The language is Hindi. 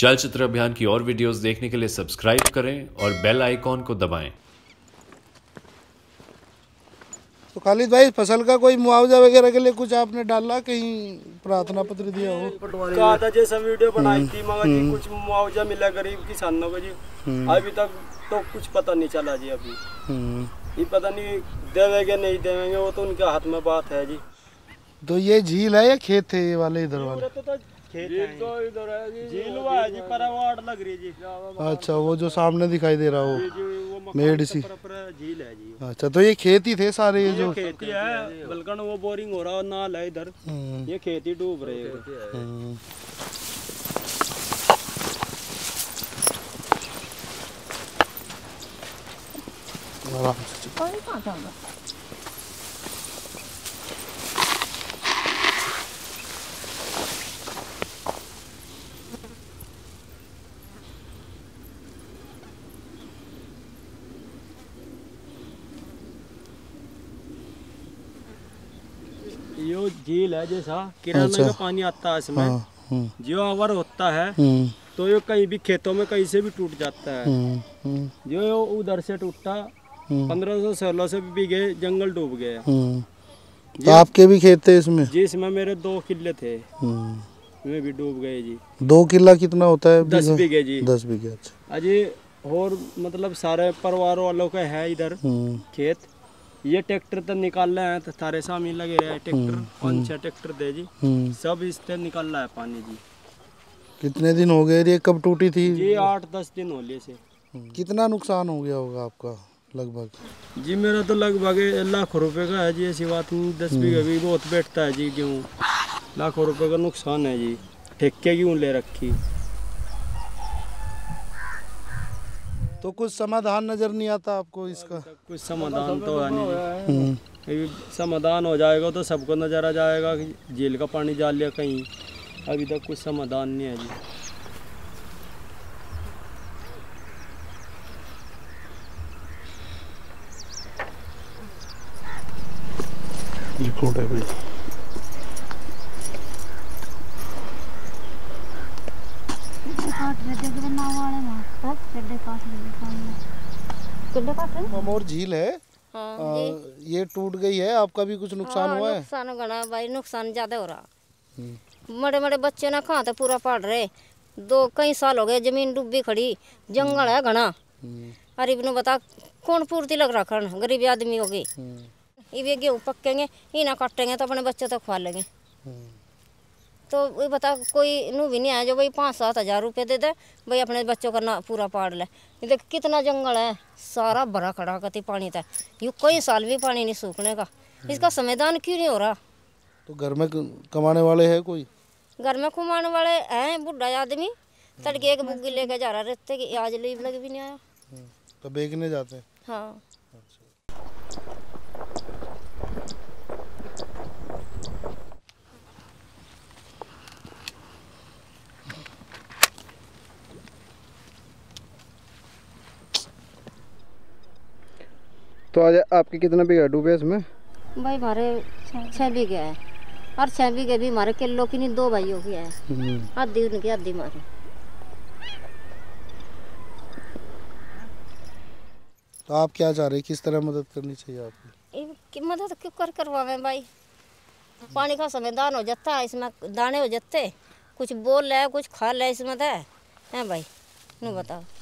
जल चित्र अभियान की और वीडियोस देखने के लिए सब्सक्राइब करें और बेल आइकॉन को दबाएं। तो खालिद भाई, फसल का कोई मुआवजा वगैरह के लिए कुछ आपने डाला, कहीं प्रार्थना पत्र दिया हो? कहा था जैसा वीडियो बनाई थी मगर जी कुछ मुआवजा मिला गरीब किसानों को जी। अभी तक तो कुछ पता नहीं चला जी। अभी ये पता नहीं देवेंगे नहीं देवेंगे, वो तो उनके हाथ में बात है जी। तो ये झील है या खेत है ये वाले इधर वाले? तो खेत है तो इधर है जी, झील हुआ है जी, परवाड़ लग रही जी। अच्छा, वो जो सामने दिखाई दे रहा हो मेड सी झील है जी। अच्छा, तो ये खेत ही थे सारे ये जो खेती है, बल्कि वो बोरिंग हो रहा है, नाल है इधर, ये खेती डूब रहे हैं। आराम से ये झील है जैसा किराना का पानी आता है इसमें, जो अवर होता है तो ये कहीं भी खेतों में कहीं से भी टूट जाता है। जो उधर से टूटा 1500-1600 बीघे जंगल डूब गए। तो आपके भी खेत थे इसमें? जी, इसमें मेरे 2 किले थे, वे भी डूब गए जी। 2 किला कितना होता है? 10 बीघे जी। 10 बीघे। अच्छा अजी, और मतलब सारे परिवार वालों का है इधर खेत। ये ट्रैक्टर तो निकाल रहे हैं, तो सारे सामी लगे रहे ट्रैक्टर, 5-6 ट्रैक्टर थे जी, सब इससे निकल रहा है पानी जी। कितने दिन हो गए? ये कब टूटी थी? जी 8-10 दिन हो लिए से। कितना नुकसान हो गया होगा आपका लगभग? जी मेरा तो लगभग लाखों रुपए का है जी, ऐसी बात नहीं। 10 बीघा भी बहुत बैठता है जी गेहूँ, लाखों रुपए का नुकसान है जी। ठेके क्यों ले रखी? तो कुछ समाधान नजर नहीं आता आपको इसका? कुछ समाधान तो है नहीं। समाधान हो जाएगा तो सबको नजर आ जाएगा कि झील का पानी जा लिया कहीं। अभी तक कुछ समाधान नहीं है जी। ममोर झील है। हाँ, ये टूट गई है, आपका भी कुछ नुकसान हुआ है? नुकसान घना भाई, नुकसान ज्यादा हो रहा। बड़े बड़े बच्चे ना कहाँ तो पूरा पढ़ रहे, कई साल हो गए, जमीन डूबी खड़ी, जंगल है घना। अरे इन्हें बता कौन पूर्ति लग रहा खन, गरीब आदमी हो गए। ये गेहूँ पकेंगे, ये ना काटेंगे तो अपने बच्चे तो खा लेंगे। तो वही बता, कोई नू भी नहीं आया जो भाई 5-7 हज़ार रुपये दे दे भाई अपने बच्चों का ना पूरा पाड़ ले। ये देख कितना जंगल है, सारा भरा खड़ा कति पानी था, यूँ कई साल भी पानी नहीं सूखने का। इसका समाधान क्यों नहीं हो रहा? तो घर में कमाने वाले हैं कोई? घर में कमाने वाले हैं, बुढ़ा आदमी तड़के एक बुग्गी लेके जा रहा रहते कि आज लीव लग भी नहीं आया। तो बेचने जाते हैं? हाँ। तो आज आपके कितना बीघा डूबे इसमें? भाई हमारे 6 बीघे है, और 6 बीघे भी हमारे किलो की नहीं, 2 भाइयों की है। आधी उनकी आधी हमारी। तो आप क्या चाह रहे हैं, किस तरह मदद करनी चाहिए आपकी? मदद क्यों करवावे भाई, पानी का समाधान हो जाता है, इसमें दाने हो जाते, कुछ बोल ले कुछ खा ले इसमें है भाई, नहीं बताओ।